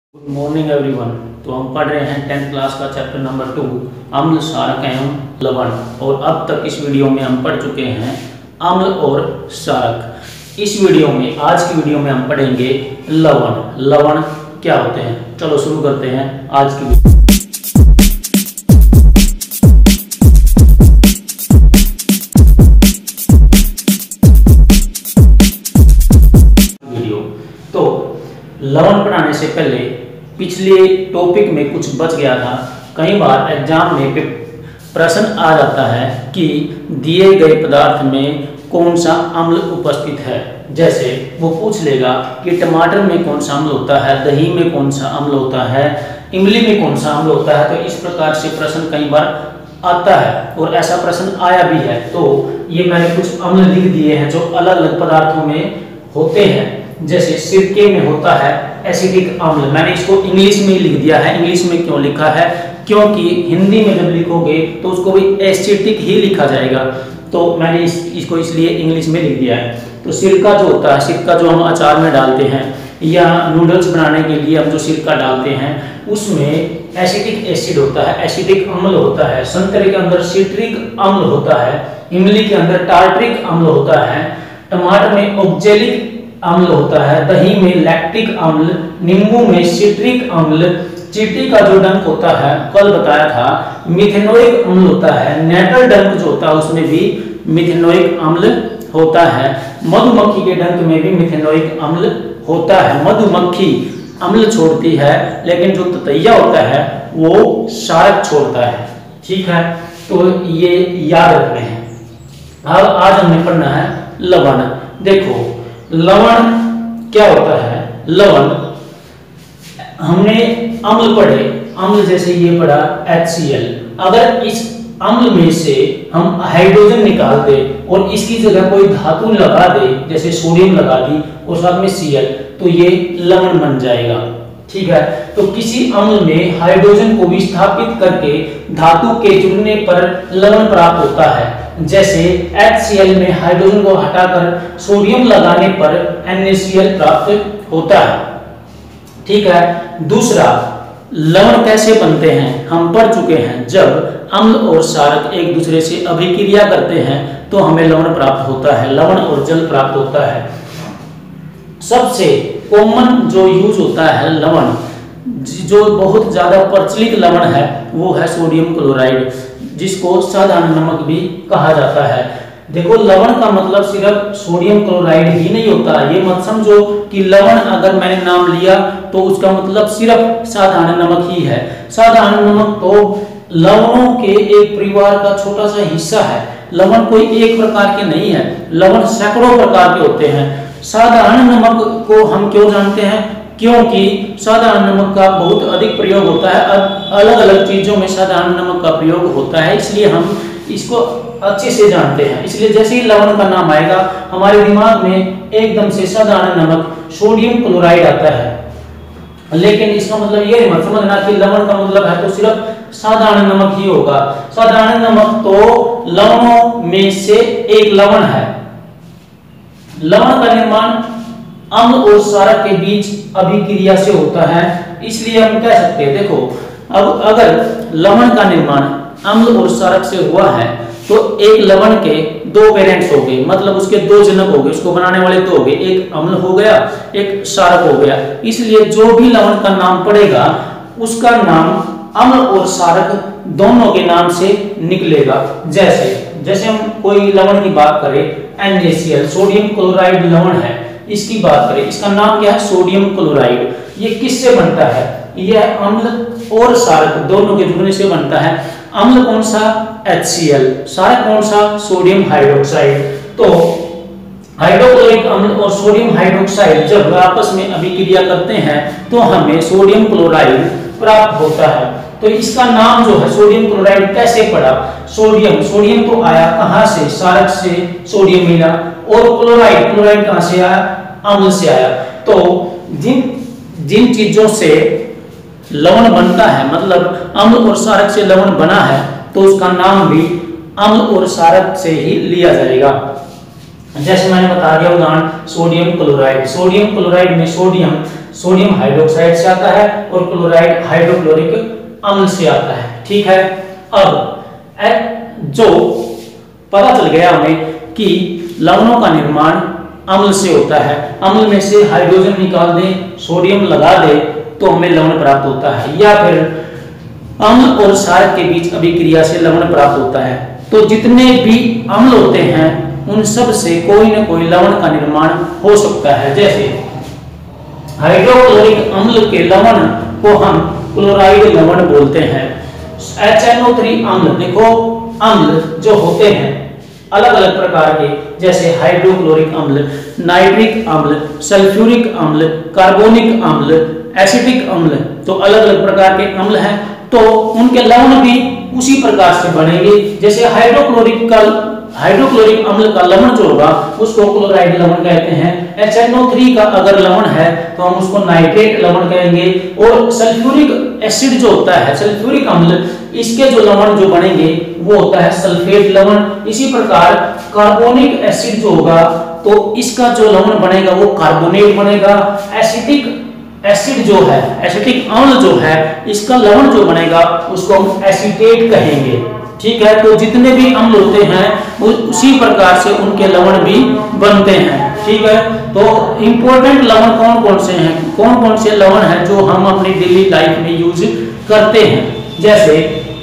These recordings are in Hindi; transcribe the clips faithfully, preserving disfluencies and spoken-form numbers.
Good morning everyone. तो हम पढ़ रहे हैं टेंथ क्लास का चैप्टर नंबर टू अम्ल क्षारक एवं लवण। और अब तक इस वीडियो में हम पढ़ चुके हैं अम्ल और क्षारक। इस वीडियो में आज की वीडियो में हम पढ़ेंगे लवण। लवण क्या होते हैं, चलो शुरू करते हैं आज की वीडियो। तो लवण पढ़ाने से पहले पिछले टॉपिक में कुछ बच गया था। कई बार एग्जाम में प्रश्न आ जाता है कि दिए गए पदार्थ में कौन सा अम्ल उपस्थित है। जैसे वो पूछ लेगा कि टमाटर में कौन सा अम्ल होता है, दही में कौन सा अम्ल होता है, इमली में कौन सा अम्ल होता है। तो इस प्रकार से प्रश्न कई बार आता है और ऐसा प्रश्न आया भी है। तो ये मैंने कुछ अम्ल लिख दिए हैं जो अलग अलग पदार्थों में होते हैं। जैसे सिरके में होता है एसिडिक अम्ल, मैंने इसको इंग्लिश में ही लिख दिया है। इंग्लिश में क्यों लिखा है, क्योंकि हिंदी में जब लिखोगे तो उसको भी एसिडिक ही लिखा जाएगा। तो मैंने इस, इसको इसलिए इंग्लिश में लिख दिया है। तो सिरका जो होता है, सिरका जो हम अचार में डालते हैं या नूडल्स बनाने के लिए हम जो सिरका डालते हैं उसमें एसिडिक एसिड होता है, एसिडिक अम्ल होता है। संतरे के अंदर सिट्रिक अम्ल होता है, इमली के अंदर टार्ट्रिक अम्ल होता है, टमाटर में ऑक्जेलिक अम्ल होता है, दही में लैक्टिक अम्ल, नींबू में सिट्रिक अम्ल, चींटी का जो डंक होता है कल बताया था मिथेनोइक अम्ल होता है, नेटल डंक जो होता है उसमें भी मिथेनोइक अम्ल होता है, मधुमक्खी के डंक में भी मिथेनोइक अम्ल होता है। मधुमक्खी अम्ल छोड़ती है लेकिन जो ततैया होता है वो क्षारक छोड़ता है। ठीक है, तो ये याद रखने हैं। अब आज हमने पढ़ना है लवण। देखो लवण क्या होता है। लवण हमने अम्ल पढ़े, अम्ल जैसे ये पढ़ा एच सी एल। अगर इस अम्ल में से हम हाइड्रोजन निकाल दे और इसकी जगह कोई धातु लगा दे, जैसे सोडियम लगा दी और साथ में सी एल, तो ये लवण बन जाएगा। ठीक है, तो किसी अम्ल में हाइड्रोजन को विस्थापित करके धातु के जुड़ने पर लवण प्राप्त होता है। जैसे एच सी एल में हाइड्रोजन को हटाकर सोडियम लगाने पर एन ए सी एल प्राप्त होता है। ठीक है, दूसरा लवण कैसे बनते हैं हम पढ़ चुके हैं। जब अम्ल और क्षारक एक दूसरे से अभिक्रिया करते हैं तो हमें लवण प्राप्त होता है, लवण और जल प्राप्त होता है। सबसे कॉमन जो यूज होता है लवण, जो बहुत ज्यादा प्रचलित लवण है वो है सोडियम क्लोराइड, जिसको साधारण नमक भी कहा जाता है। देखो लवण का मतलब सिर्फ सोडियम क्लोराइड ही नहीं होता। ये मत समझो कि लवण अगर मैंने नाम लिया तो उसका मतलब सिर्फ साधारण नमक ही है। साधारण नमक तो लवणों के एक परिवार का छोटा सा हिस्सा है। लवण कोई एक प्रकार के नहीं है, लवण सैकड़ों प्रकार के होते हैं। साधारण नमक को हम क्यों जानते हैं, क्योंकि साधारण नमक का बहुत अधिक प्रयोग होता है। अलग अलग चीजों में साधारण नमक का प्रयोग होता है, इसलिए हम इसको अच्छे से जानते हैं। इसलिए जैसे ही लवण का नाम आएगा हमारे दिमाग में एकदम से साधारण नमक सोडियम क्लोराइड आता है। लेकिन इसका मतलब ये मत समझना कि लवण का मतलब है तो सिर्फ साधारण नमक ही होगा। साधारण नमक तो लवणों में से एक लवण है। लवण का निर्माण अम्ल और क्षारक के बीच अभिक्रिया से होता है, इसलिए हम कह सकते हैं। देखो अब अगर लवण का निर्माण अम्ल और क्षारक से हुआ है तो एक लवण के दो पेरेंट्स हो गए, मतलब उसके दो जनक हो गए, उसको बनाने वाले दो हो गए, एक अम्ल हो गया एक क्षारक हो गया। इसलिए जो भी लवण का नाम पड़ेगा उसका नाम अम्ल और क्षारक दोनों के नाम से निकलेगा। जैसे जैसे हम कोई लवण की बात करें N A C L, sodium chloride लवण है, इसकी बात करें, इसका नाम क्या है सोडियम क्लोराइड। ये किससे बनता है, यह अम्ल और क्षारक दोनों के जुड़ने से बनता है। अम्ल कौन सा एच सी एल, क्षारक कौन सा सोडियम हाइड्रोक्साइड। तो हाइड्रोक्लोरिक अम्ल और सोडियम हाइड्रोक्साइड जब आपस में अभिक्रिया करते हैं तो हमें सोडियम क्लोराइड प्राप्त होता है। तो इसका नाम जो है सोडियम क्लोराइड कैसे पड़ा, सोडियम सोडियम तो आया कहां से, क्षारक से सोडियम मिला, और क्लोराइड क्लोराइड कहां से आया, अम्ल से आया। तो जिन जिन चीजों से लवण बनता है, मतलब अम्ल और क्षारक से लवण बना है, तो उसका नाम भी अम्ल और क्षारक से ही लिया जाएगा। जैसे मैंने बता दिया उदाहरण सोडियम क्लोराइड, सोडियम क्लोराइड में सोडियम सोडियम हाइड्रोक्साइड से आता है और क्लोराइड हाइड्रोक्लोरिक अम्ल से आता है। ठीक है, अब जो पता चल गया हमें कि लवणों का निर्माण अम्ल से होता है, अम्ल में से हाइड्रोजन निकाल दें, सोडियम लगा दे तो हमें लवण प्राप्त होता है, या फिर अम्ल और क्षारक के बीच अभिक्रिया से लवण प्राप्त होता है। तो जितने भी अम्ल होते हैं उन सब से कोई ना कोई लवण का निर्माण हो सकता है। जैसे हाइड्रोक्लोरिक अम्ल के लवण को हम क्लोराइड लवण बोलते हैं। एच एन ओ थ्री अम्ल, देखो अम्ल जो होते हैं अलग अलग प्रकार के, जैसे हाइड्रोक्लोरिक अम्ल, नाइट्रिक अम्ल, सल्फ्यूरिक अम्ल, कार्बोनिक अम्ल, एसिटिक अम्ल, तो अलग अलग प्रकार के अम्ल हैं। तो उनके लवण भी उसी प्रकार से बनेंगे। जैसे हाइड्रोक्लोरिक का हाइड्रोक्लोरिक अम्ल का लवण जो होगा उसको क्लोराइड लवण कहते हैं। एच एन ओ थ्री का अगर लवण है तो हम उसको नाइट्रेट लवण कहेंगे। और सल्फ्यूरिक एसिड जो होता है, सल्फ्यूरिक अम्ल, इसके जो लवण जो बनेंगे वो होता है सल्फेट लवण। इसी प्रकार कार्बोनिक एसिड जो होगा तो इसका जो लवण बनेगा वो कार्बोनेट बनेगा। एसिटिक एसिड जो है, एसिटिक अम्ल जो है, इसका लवण जो बनेगा उसको हम एसीटेट कहेंगे। ठीक है, तो जितने भी अम्ल होते हैं उसी प्रकार से उनके लवण भी बनते हैं। ठीक है, तो इंपॉर्टेंट लवण कौन कौन से हैं, कौन कौन से लवण हैं जो हम अपनी डेली लाइफ में यूज करते हैं। जैसे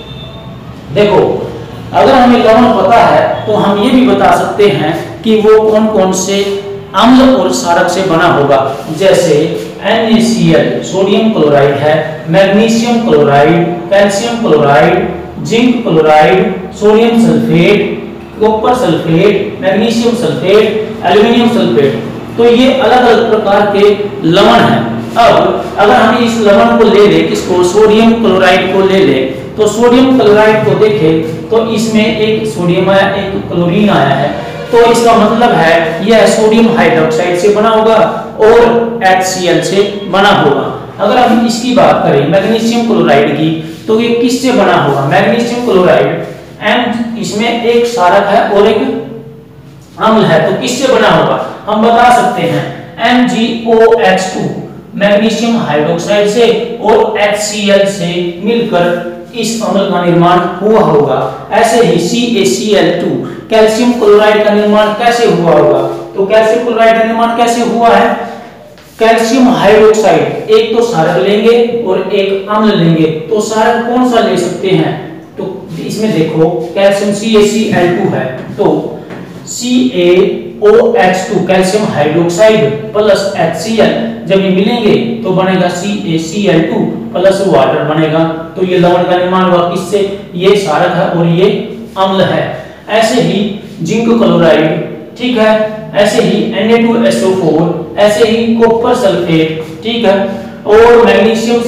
देखो, अगर हमें लवण पता है तो हम ये भी बता सकते हैं कि वो कौन कौन से अम्ल और क्षारक से बना होगा। जैसे N A C L sodium chloride है, magnesium chloride, calcium chloride, zinc chloride, sodium sulphate, copper sulphate, magnesium sulphate, aluminium sulphate, तो ये अलग अलग प्रकार के लवण हैं। अब अगर हम इस लवण को ले ले, किसको, सोडियम क्लोराइड को ले ले, तो सोडियम क्लोराइड को देखें तो इसमें एक सोडियम आया, एक क्लोरीन आया है, तो इसका मतलब है यह सोडियम हाइड्रोक्साइड से बना होगा और एच सी एल से बना होगा। अगर हम इसकी बात करें मैग्नीशियम क्लोराइड की, तो ये किससे बना होगा, मैग्नीशियम क्लोराइड एम, इसमें एक क्षारक है और एक अम्ल है, तो किससे बना होगा, हम बता सकते हैं M G O H two magnesium hydroxide से और एच सी एल से मिलकर इस अम्ल का निर्माण हुआ होगा। ऐसे ही C A C L two calcium chloride का निर्माण कैसे हुआ होगा, तो कैल्शियम क्लोराइड का निर्माण कैसे हुआ है, कैल्शियम हाइड्रोक्साइड, एक तो क्षारक लेंगे और एक अम्ल लेंगे, तो क्षारक कौन सा ले सकते हैं, तो इसमें देखो calcium C A C L two है, तो C A O H two calcium hydroxide plus H C L जब ये मिलेंगे तो बनेगा C A C L two plus water बनेगा। तो ये लवण का निर्माण हुआ किससे, ये क्षारक है और ये अम्ल है। ऐसे ही जिंक क्लोराइड, ठीक है, ऐसे ही N A two S O four, ऐसे ही कॉपर सल्फेट, ठीक है, और मैग्नीशियम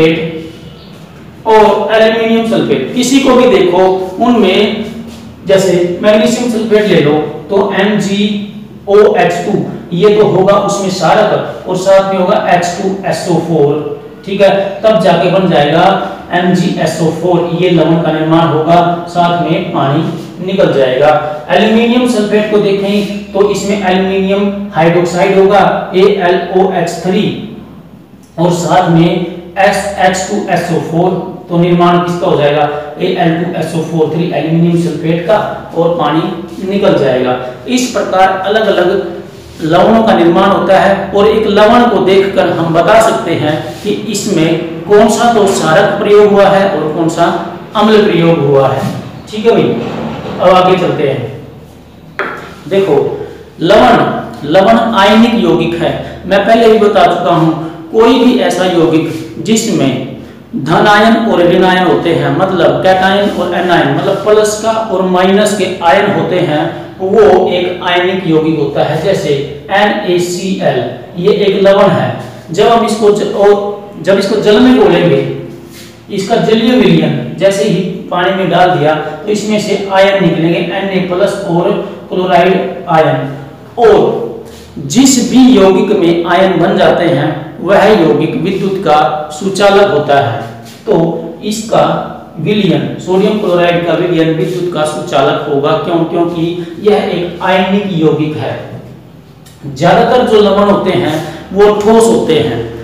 सल्फेट और एल्युमिनियम सल्फेट, किसी को भी देखो उनमें, जैसे मैग्नीशियम सल्फेट ले लो तो M G O H two, ये तो होगा उसमें क्षारक और साथ में होगा H two S O four, ठीक है, तब जाके बन जाएगा M G S O four, ये लवण का निर्माण होगा, साथ में पानी निकल जाएगा। एल्युमिनियम सल्फेट को देखें तो इसमें एल्युमिनियम हाइड्रोक्साइड होगा A L O H three और साथ में S H two S O four, तो निर्माण किसका हो जाएगा A L two S O four three aluminium sulphate का और पानी निकल जाएगा। इस प्रकार अलग अलग लवणों का निर्माण होता है और एक लवण को देखकर हम बता सकते हैं कि इसमें कौन सा तो क्षारक प्रयोग हुआ है और कौन सा अम्ल प्रयोग हुआ है। ठीक है भाई, अब आगे चलते हैं। देखो लवण लवण आयनिक यौगिक है। मैं पहले ही बता चुका हूं, कोई भी ऐसा यौगिक जिसमें धन आयन और ऋण आयन होते हैं, मतलब कैटायन और एनायन, मतलब प्लस का और माइनस के आयन होते हैं, वो एक आयनिक यौगिक होता है। जैसे एन ए सी एल, ये एक लवण है। जब हम इसको ज, जब इसको जल में घोलेंगे, इसका जलीय विलयन जैसे ही पानी में डाल दिया तो इसमें से आयन निकलेंगे एन ए प्लस और क्लोराइड आयन, और जिस भी यौगिक में आयन बन जाते हैं वह यौगिक विद्युत का सुचालक होता है। तो इसका विलयन, सोडियम क्लोराइड का विलयन विद्युत का सुचालक होगा। क्यों? क्योंकि यह एक आयनिक यौगिक है। ज्यादातर जो लवण होते हैं वो ठोस होते हैं,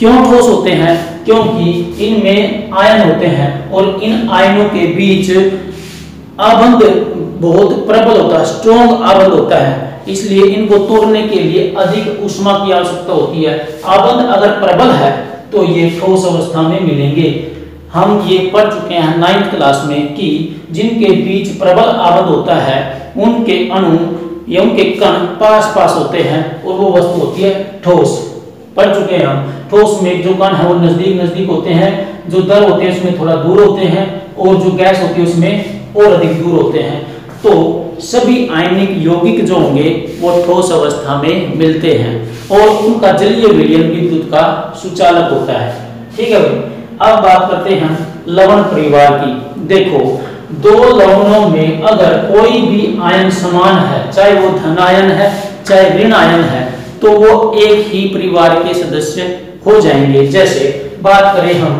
क्यों ठोस होते हैं? क्योंकि इनमें आयन होते हैं और इन आयनों के बीच आबंध बहुत प्रबल होता है, स्ट्रॉन्ग आबंध होता है, इसलिए इनको तोड़ने के लिए अधिक ऊष्मा की आवश्यकता होती है। आबंध अगर प्रबल है तो ये ठोस अवस्था में मिलेंगे। हम ये पढ़ चुके हैं नाइन्थ क्लास में कि जिनके बीच प्रबल आबंध होता है उनके अणु या उनके कण पास पास होते हैं और वो वस्तु होती है ठोस। पढ़ चुके हैं हम, ठोस में जो कण है वो नजदीक नजदीक होते हैं, जो द्रव होते हैं उसमें थोड़ा दूर होते हैं और जो गैस होती है उसमें और अधिक दूर होते हैं। तो सभी आयनिक यौगिक जो होंगे वो ठोस अवस्था में मिलते हैं और उनका जलीय विलयन विद्युत का सुचालक होता है। ठीक है भाई, अब बात करते हैं लवण परिवार की। देखो, दो लवणों में अगर कोई भी आयन समान है, चाहे वो धन आयन है चाहे ऋण आयन है, तो वो एक ही परिवार के सदस्य हो जाएंगे। जैसे बात करें हम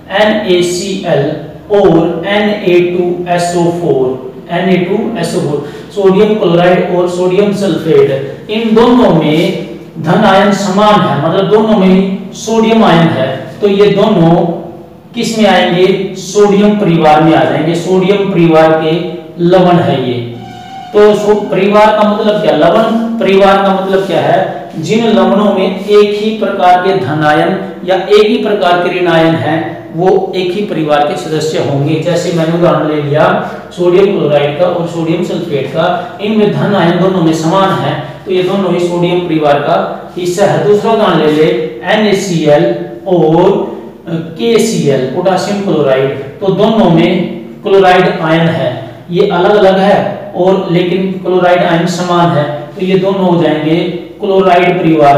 NaCl और N A two S O four, N A two S O four, sodium chloride और सोडियम सल्फेट, इन दोनों में धन आयन समान है, मतलब दोनों में सोडियम आयन है, तो ये दोनों किस में आएंगे? सोडियम परिवार में आ जाएंगे। सोडियम परिवार के लवण है ये। तो परिवार का मतलब क्या? लवण परिवार का मतलब क्या है? जिन लवणों में एक ही प्रकार के धन आयन या एक ही प्रकार के ऋण आयन है वो एक ही परिवार के सदस्य होंगे। जैसे मैंने उदाहरण ले लिया सोडियम क्लोराइड का और सोडियम सल्फेट का, इनमें धन आयन दोनों में समान है, तो ये दोनों ही सोडियम परिवार का हिस्सा है। दूसरा उदाहरण ले ले NaCl और KCl, पोटेशियम क्लोराइड, तो दोनों में क्लोराइड आयन है, ये अलग अलग है और लेकिन क्लोराइड आयन समान है, तो ये दोनों हो जाएंगे क्लोराइड परिवार,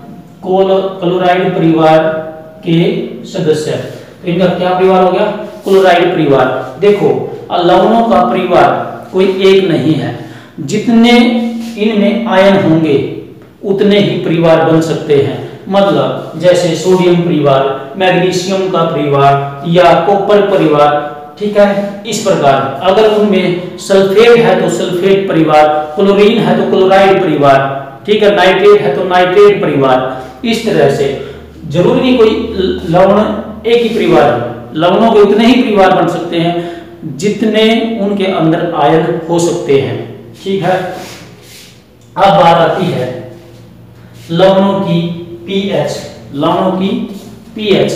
क्लोराइड परिवार के सदस्य। तो इनका क्या परिवार हो गया? क्लोराइड परिवार। देखो, लवणों का परिवार कोई एक नहीं है, जितने इनमें आयन होंगे उतने ही परिवार बन सकते हैं। मतलब जैसे सोडियम परिवार, मैग्नीशियम का परिवार या कॉपर परिवार, ठीक है, इस प्रकार। अगर उनमें सल्फेट है तो सल्फेट परिवार, क्लोरीन है तो क्लोराइड परिवार, ठीक है, नाइट्रेट है तो नाइट्रेट परिवार। इस तरह से जरूरी नहीं कोई लवण एक ही परिवार है, लवणों के उतने ही परिवार बन सकते हैं जितने उनके अंदर आयन हो सकते हैं। ठीक है, अब बात आती है लवणों की पीएच, लवणों की पीएच।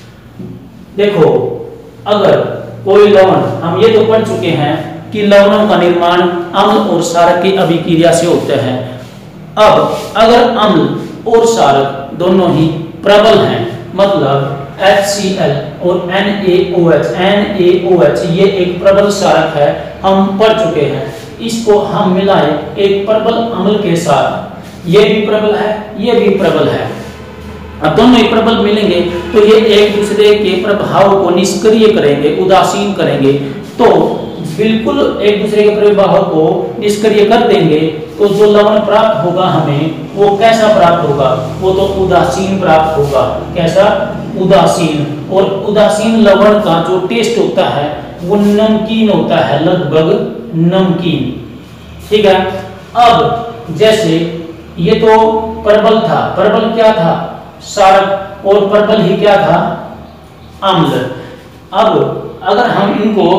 देखो, अगर कोई लवण, हम ये तो पढ़ चुके हैं कि लवणों का निर्माण अम्ल और क्षारक की अभिक्रिया से होता है। अब अगर अम्ल और क्षारक दोनों ही प्रबल हैं, मतलब HCl और NaOH, NaOH ये एक प्रबल क्षारक है, हम पढ़ चुके हैं। इसको हम मिलाएं एक प्रबल अम्ल के साथ, ये भी प्रबल है, ये भी प्रबल है। अब दोनों ही प्रबल मिलेंगे तो ये एक दूसरे के प्रभाव को निष्क्रिय करेंगे, उदासीन करेंगे, तो बिल्कुल एक दूसरे के प्रभाव को निष्क्रिय कर देंगे। तो जो लवण प्राप्त होगा हमें वो कैसा प्राप्त होगा? वो तो उदासीन प्राप्त होगा। कैसा? उदासीन। और उदासीन लवण का जो टेस्ट होता है वो नमकीन होता है, लगभग नमकीन। ठीक है, अब जैसे ये तो प्रबल था, प्रबल क्या था? क्षारक, और प्रबल ही क्या था? अम्ल। अब अगर हम इनको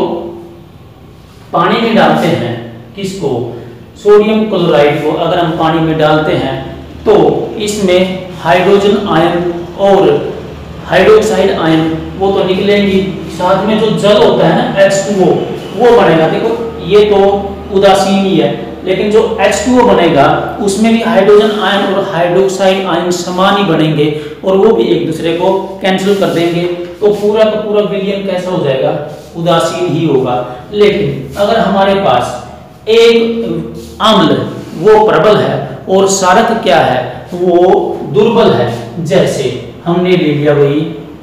पानी में डालते हैं, किसको? सोडियम क्लोराइड को अगर हम पानी में डालते हैं तो इसमें हाइड्रोजन आयन और हाइड्रोक्साइड आयन वो तो निकलेंगी, साथ में जो जल होता है ना एच टू ओ वो बनेगा। देखो, ये तो उदासीन ही है, लेकिन जो एच टू ओ बनेगा उसमें भी हाइड्रोजन आयन और हाइड्रोक्साइड आयन समान ही बनेंगे और वो भी एक दूसरे को कैंसिल कर देंगे, तो पूरा का पूरा विलयन कैसा हो जाएगा? उदासीन ही होगा। लेकिन अगर हमारे पास एक अम्ल वो प्रबल है और क्षारक क्या है? वो दुर्बल है। जैसे हमने ले लिया वही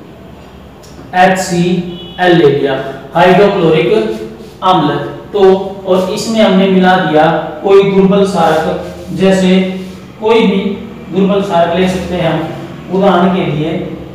HCl ले लिया, हाइड्रोक्लोरिक अम्ल, तो और इसमें हमने मिला दिया कोई दुर्बल क्षारक, जैसे कोई भी दुर्बल क्षारक ले सकते हैं हम। उदाहरण के लिए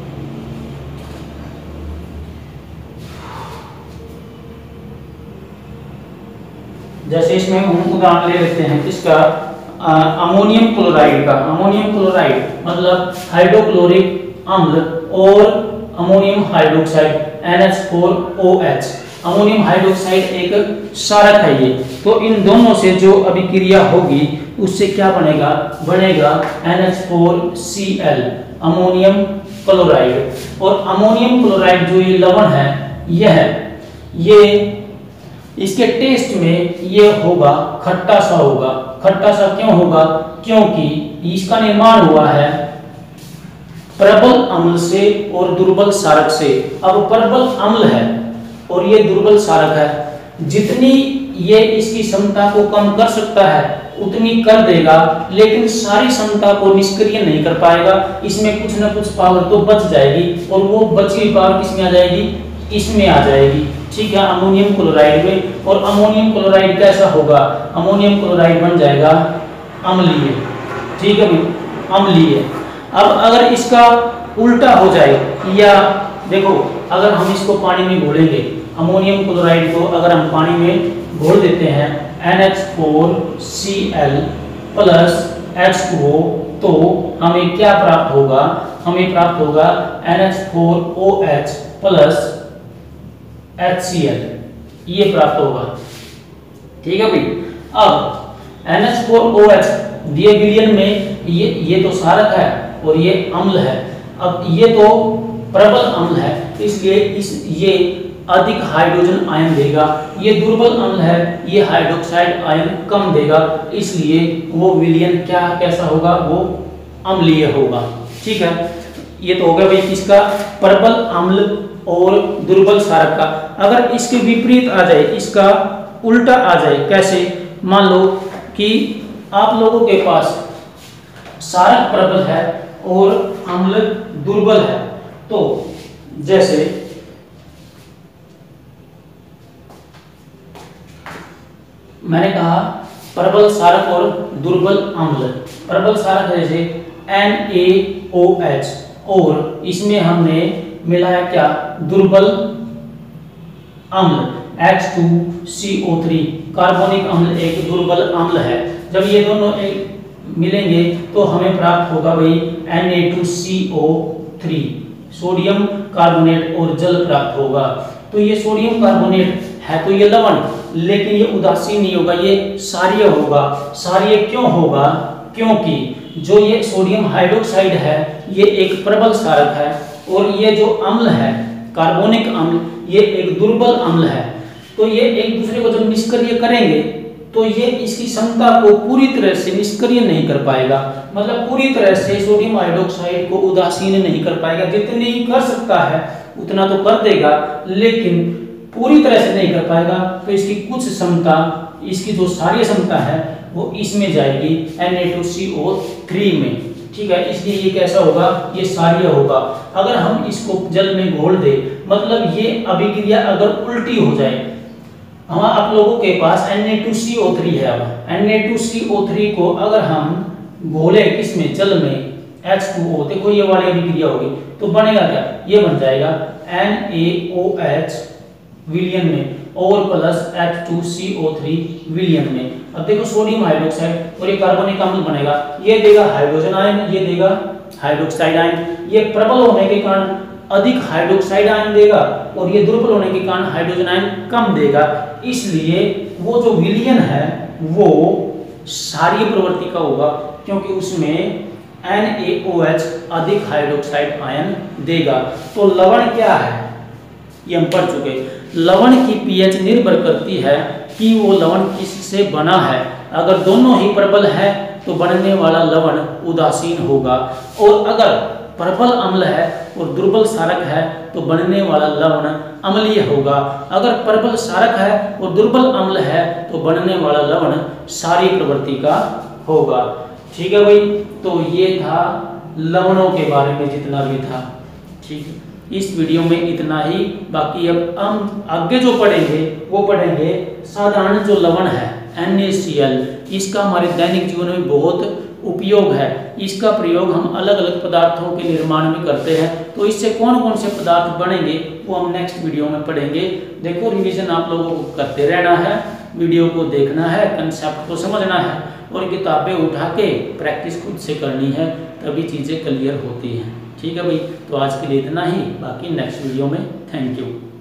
जैसे इसमें हम उदाहरण ले लेते हैं किसका? अमोनियम क्लोराइड का। अमोनियम क्लोराइड मतलब हाइड्रोक्लोरिक अम्ल और ammonium hydroxide N H four O H. Ammonium hydroxide एक क्षारक है ये, तो इन दोनों से जो अभिक्रिया होगी उससे क्या बनेगा, बनेगा N H four C L ammonium chloride. और अमोनियम क्लोराइड जो ये लवण है यह ये इसके टेस्ट में ये होगा खट्टा सा होगा। खट्टा सा क्यों होगा, क्योंकि इसका निर्माण हुआ है प्रबल अम्ल से और दुर्बल क्षारक से। अब प्रबल अम्ल है और ये दुर्बल क्षारक है, जितनी ये इसकी क्षमता को कम कर सकता है उतनी कर देगा, लेकिन सारी क्षमता को निष्क्रिय नहीं कर पाएगा। इसमें कुछ ना कुछ पावर तो बच जाएगी और वो बची हुई पावर किसमें आ जाएगी, इसमें आ जाएगी। ठीक है, अमोनियम क्लोराइड में। और अमोनियम क्लोराइड कैसा होगा, अमोनियम क्लोराइड बन जाएगा अम्लीय। ठीक है भाई, अम्लीय। अब अगर इसका उल्टा हो जाए, या देखो अगर हम इसको पानी में घोलेंगे, अमोनियम क्लोराइड को अगर हम पानी में घोल देते हैं N H four C L plus H two O, तो हमें क्या प्राप्त होगा, हमें प्राप्त होगा N H four O H plus H C L, ये प्राप्त होगा। ठीक है भाई। अब N H four O H दिए विलयन में ये ये तो क्षारक है और ये अम्ल है। अब ये तो प्रबल अम्ल है, इसलिए इस ये अधिक हाइड्रोजन आयन देगा। ये दुर्बल अम्ल है, ये हाइड्रोक्साइड आयन कम देगा, इसलिए वो विलयन क्या कैसा होगा, वो अम्लीय होगा। ठीक है, ये तो हो गया भाई किसका, प्रबल अम्ल और दुर्बल क्षारक का। अगर इसके विपरीत आ जाए, इसका उल्टा आ जाए, कैसे, मान लो कि आप लोगों के पास क्षारक प्रबल है और अम्ल दुर्बल है, तो जैसे मैंने कहा प्रबल क्षारक और दुर्बल अम्ल। प्रबल क्षारक जैसे एन ए ओ एच, और इसमें हमने मिलाया क्या, दुर्बल अम्ल H two C O three. Carbonic अम्ल एक दुर्बल अम्ल है। जब ये दोनों एक मिलेंगे तो हमें प्राप्त होगा भाई N A two C O three, sodium carbonate और जल प्राप्त होगा। तो ये सोडियम कार्बोनेट है तो ये लवण, लेकिन ये उदासीन नहीं होगा, ये क्षारीय होगा। क्षारीय क्यों होगा, क्योंकि जो ये सोडियम हाइड्रोक्साइड है ये एक प्रबल क्षारक है और ये जो अम्ल है कार्बोनिक अम्ल ये एक दुर्बल अम्ल है। तो ये एक दूसरे को जब निष्क्रिय करेंगे तो ये इसकी क्षमता को पूरी तरह से निष्क्रिय नहीं कर पाएगा, मतलब पूरी तरह से सोडियम हाइड्रोक्साइड को उदासीन नहीं कर पाएगा। जितनी कर सकता है उतना तो कर देगा, लेकिन पूरी तरह से नहीं कर पाएगा। तो इसकी कुछ क्षमता, इसकी जो क्षारीय क्षमता है वो इसमें जाएगी N A two C O three में। ठीक है, इसलिए ये कैसा होगा, ये क्षारीय होगा। अगर हम इसको जल में घोल दे, मतलब ये अभिक्रिया अगर उल्टी हो जाए, हम आप लोगों के पास N A two C O three है। अब N A two C O three को अगर हम घोले किसमें, जल में एच टू ओ, देखो ये वाली अभिक्रिया होगी तो बनेगा क्या, ये बन जाएगा एन ए ओ एच विलयन में और plus H two C O three विलयन में। अब देखो सोडियम हाइड्रोक्साइड और ये कार्बोनिक अम्ल बनेगा, ये देगा हाइड्रोजन आयन, ये देगा हाइड्रोक्साइड आयन। ये प्रबल होने के कारण अधिक हाइड्रोक्साइड आयन देगा और ये दुर्बल होने के कारण हाइड्रोजन आयन कम देगा। इसलिए वो जो विलयन है वो क्षारीय प्रवृत्ति का होगा, क्योंकि उसमें एन ए ओ एच अधिक हाइड्रोक्साइड आयन देगा। तो लवण क्या है ये हम पढ़ चुके। लवण की पीएच निर्भर करती है कि वो लवण किससे बना है। अगर दोनों ही प्रबल है तो बनने वाला लवण उदासीन होगा, और अगर प्रबल अम्ल है और दुर्बल क्षारक है तो बनने वाला लवण अम्लीय होगा। अगर प्रबल क्षारक है और दुर्बल अम्ल है तो बनने वाला लवण क्षारीय प्रवृत्ति का होगा। ठीक है भाई, तो ये था लवणों के बारे में जितना भी था। ठीक है, इस वीडियो में इतना ही। बाकी अब हम आगे जो पढ़ेंगे वो पढ़ेंगे साधारण जो लवण है एन ए सी एल। इसका हमारे दैनिक जीवन में बहुत उपयोग है। इसका प्रयोग हम अलग अलग पदार्थों के निर्माण में करते हैं। तो इससे कौन कौन से पदार्थ बनेंगे वो हम नेक्स्ट वीडियो में पढ़ेंगे। देखो, रिवीजन आप लोगों को करते रहना है, वीडियो को देखना है, कंसेप्ट को समझना है और किताबें उठा के प्रैक्टिस खुद से करनी है, तभी चीज़ें क्लियर होती हैं। ठीक है भाई, तो आज के लिए इतना ही, बाकी नेक्स्ट वीडियो में। Thank you.